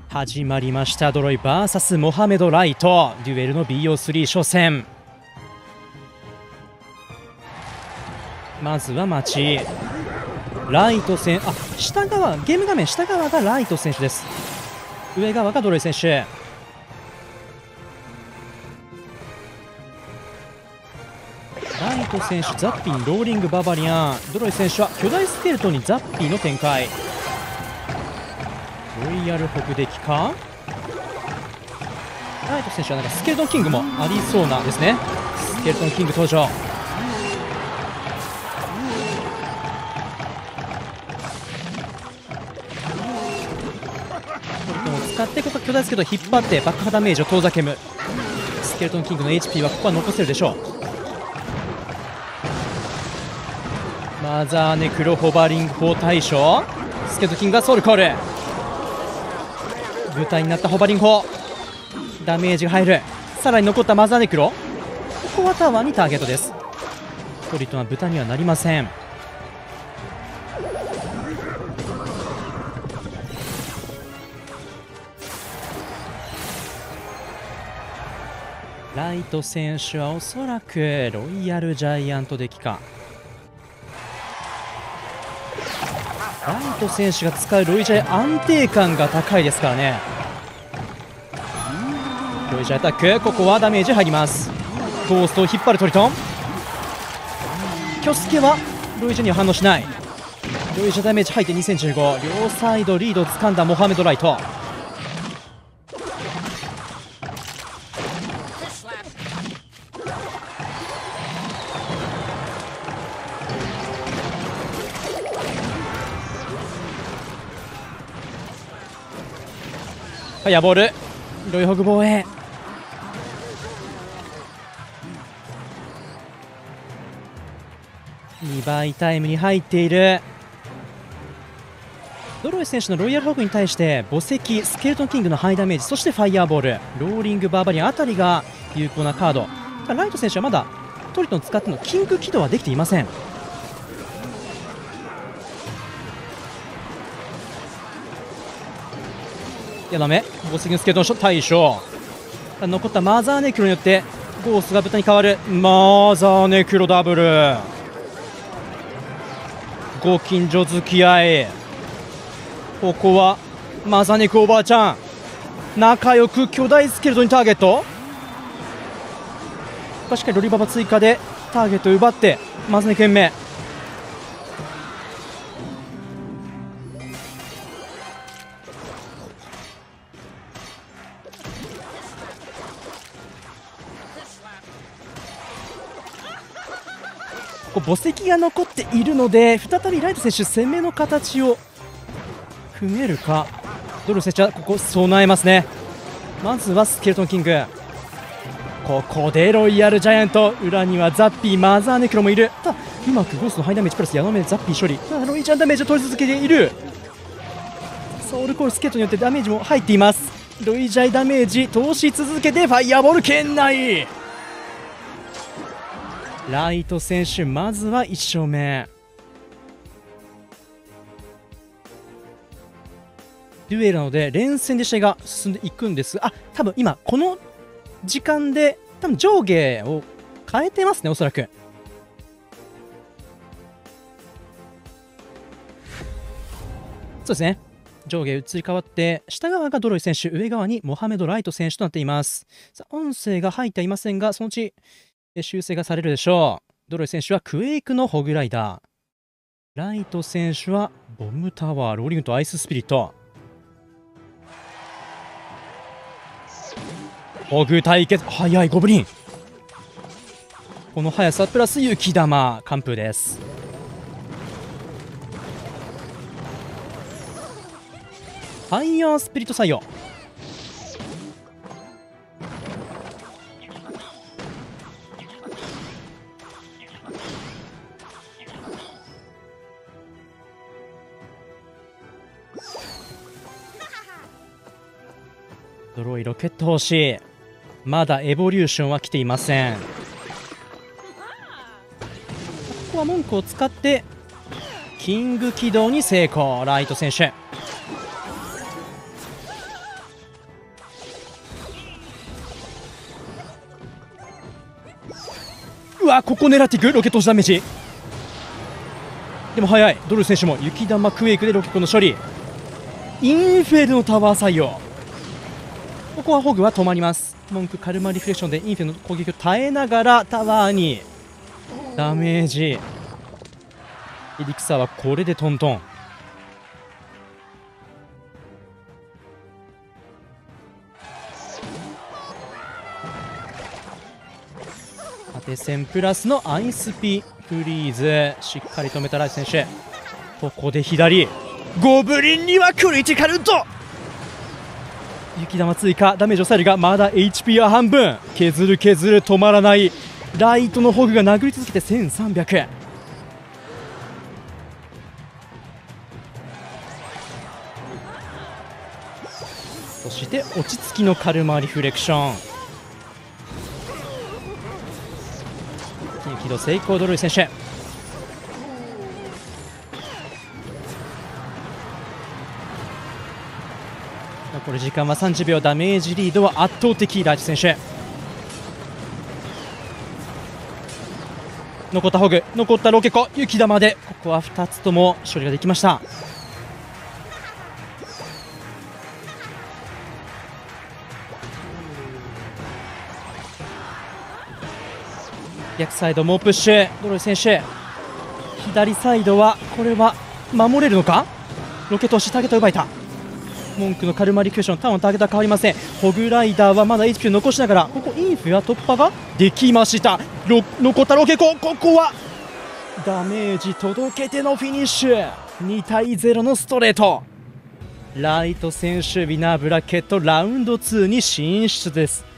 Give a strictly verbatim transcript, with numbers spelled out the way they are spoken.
始まりました。ドロイ ブイエス モハメド・ライトデュエルの ビーオースリー 初戦。まずは待ちライト選あ下側ゲーム画面下側がライト選手です。上側がドロイ選手。ライト選手ザッピンローリングババリアン。ドロイ選手は巨大スケルトンにザッピーの展開。ロイヤルホグデキか。ライト選手はなんかスケルトンキングもありそうなんですね。スケルトンキング登場。使ってここ巨大スケルトン引っ張って爆破ダメージを遠ざけむ。スケルトンキングの エイチピー はここは残せるでしょう。マザーネクロホバリング砲対象。スケルトンキングがソウルコール。舞台になったホバリング砲ダメージが入る。さらに残ったマザーネクロ、ここはタワーにターゲットです。トリトンは豚にはなりません。ライト選手はおそらくロイヤルジャイアントデッキか。ライト選手が使うロイジャイ安定感が高いですからね。ロイジャイアタック、ここはダメージ入ります。ゴーストを引っ張るトリトン。キョスケはロイジャイには反応しない。ロイジャイダメージ入ってにせんじゅうご。両サイドリードを掴んだモハメド・ライト。ファイアボールロイホグ防衛。にばいタイムに入っている。ドロイ選手のロイヤルホグに対して墓石スケルトンキングのハイダメージ、そしてファイアボールローリングバーバリアンあたりが有効なカード。ライト選手はまだトリトンを使ってのキング起動はできていません。いやダメ。墓石のスケルトンショット対象。残ったマザーネクロによってゴーストが豚に変わる。マザーネクロダブル。ご近所付き合い。ここはマザーネクロおばあちゃん仲良く巨大スケルトンにターゲット。しっかりロリババ追加でターゲットを奪ってマザーネク懸命。墓石が残っているので再びライト選手攻めの形を組めるか。ドル選手はここ備えますね。まずはスケルトンキング。ここでロイヤルジャイアント。裏にはザッピーマザーネクロもいる。ただうまくゴーストのハイダメージプラスヤノメザッピー処理。ただロイジャンダメージを取り続けている。ソウルコールスケートによってダメージも入っています。ロイジャイダメージ通し続けてファイアボール圏内。ライト選手まずはいち勝目。デュエルなので連戦で試合が進んでいくんです。あ、多分今この時間で多分上下を変えてますね、おそらく。そうですね、上下移り変わって下側がドロイ選手、上側にモハメド・ライト選手となっています。さあ音声が入っていませんがそのうち修正がされるでしょう。ドロイ選手はクエイクのホグライダー。ライト選手はボムタワー、ローリングとアイススピリット。ホグ対決、速いゴブリン。この速さプラス雪玉完封です。ファイヤースピリット採用。ドロイロケット欲しい。まだエボリューションは来ていません。ここは文句を使ってキング起動に成功。ライト選手わ、ここ狙っていくロケット押しダメージ。でも速いドル選手も雪玉クエイクでロケコンの処理。インフェルのタワー採用。ここはホグは止まります。文句カルマリフレクションでインフェルの攻撃を耐えながらタワーにダメージ。エリクサーはこれでトントン。縦線プラスのアイスピフリーズ、しっかり止めたライス選手。ここで左ゴブリンにはクリティカルと雪玉追加ダメージを抑えるがまだ エイチピー は半分。削る削る止まらない。ライトのホグが殴り続けてせんさんびゃく。そして落ち着きのカルマリフレクション。起動成功ドルイ選手。残り時間はさんじゅうびょう。ダメージリードは圧倒的。ライチ選手。残ったホグ、残ったロケコ、雪玉でここはふたつとも処理ができました。逆サイド猛プッシュドロイ選手。左サイドはこれは守れるのか。ロケット押しターゲットを奪えた。文句のカルマリクエションターンのターゲットは変わりません。ホグライダーはまだ エイチピー を残しながらここインフや突破ができました。ロ残ったロケコ、ここはダメージ届けてのフィニッシュ。にたいゼロのストレート。ライト選手ウィナーブラケットラウンドツーに進出です。